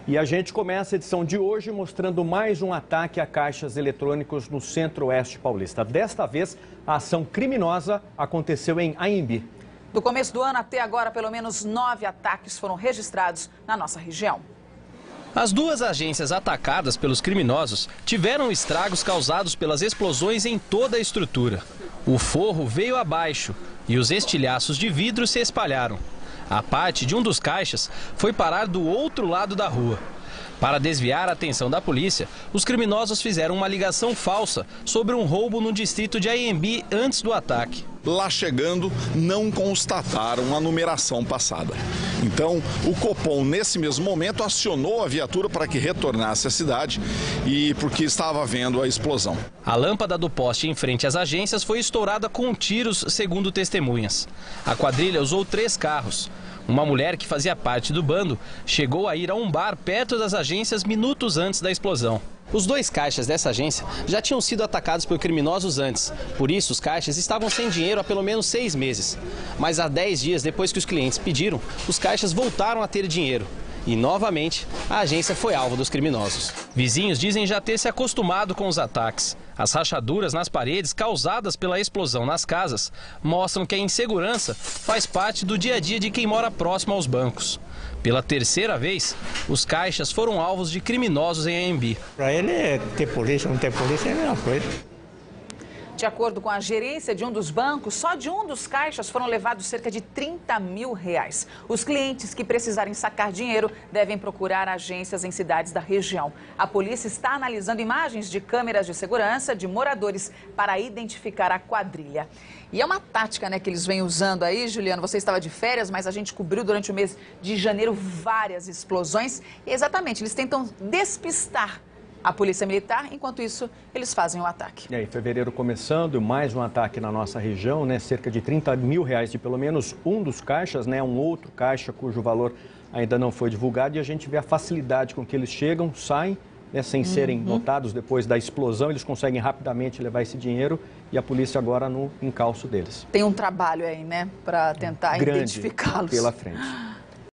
E a gente começa a edição de hoje mostrando mais um ataque a caixas eletrônicos no Centro-Oeste paulista. Desta vez, a ação criminosa aconteceu em Anhembi. Do começo do ano até agora, pelo menos 9 ataques foram registrados na nossa região. As duas agências atacadas pelos criminosos tiveram estragos causados pelas explosões em toda a estrutura. O forro veio abaixo e os estilhaços de vidro se espalharam. A parte de um dos caixas foi parar do outro lado da rua. Para desviar a atenção da polícia, os criminosos fizeram uma ligação falsa sobre um roubo no distrito de Anhembi antes do ataque. Lá chegando, não constataram a numeração passada. Então, o Copom, nesse mesmo momento, acionou a viatura para que retornasse à cidade e porque estava havendo a explosão. A lâmpada do poste em frente às agências foi estourada com tiros, segundo testemunhas. A quadrilha usou 3 carros. Uma mulher que fazia parte do bando chegou a ir a um bar perto das agências minutos antes da explosão. Os 2 caixas dessa agência já tinham sido atacados por criminosos antes. Por isso, os caixas estavam sem dinheiro há pelo menos 6 meses. Mas há 10 dias depois que os clientes pediram, os caixas voltaram a ter dinheiro. E, novamente, a agência foi alvo dos criminosos. Vizinhos dizem já ter se acostumado com os ataques. As rachaduras nas paredes causadas pela explosão nas casas mostram que a insegurança faz parte do dia a dia de quem mora próximo aos bancos. Pela 3ª vez, os caixas foram alvos de criminosos em Anhembi. Para ele, ter polícia, não ter polícia é a mesma coisa. De acordo com a gerência de um dos bancos, só de um dos caixas foram levados cerca de R$30 mil. Os clientes que precisarem sacar dinheiro devem procurar agências em cidades da região. A polícia está analisando imagens de câmeras de segurança de moradores para identificar a quadrilha. E é uma tática, né, que eles vêm usando aí, Juliano. Você estava de férias, mas a gente cobriu durante o mês de janeiro várias explosões. E exatamente, eles tentam despistar a polícia militar, enquanto isso, eles fazem o ataque. E aí, fevereiro começando, mais um ataque na nossa região, né? Cerca de R$30 mil de pelo menos um dos caixas, né? Um outro caixa cujo valor ainda não foi divulgado. E a gente vê a facilidade com que eles chegam, saem, né? Sem serem notados depois da explosão. Eles conseguem rapidamente levar esse dinheiro e a polícia agora no encalço deles. Tem um trabalho aí, né? Para tentar grande identificá-los. Pela frente.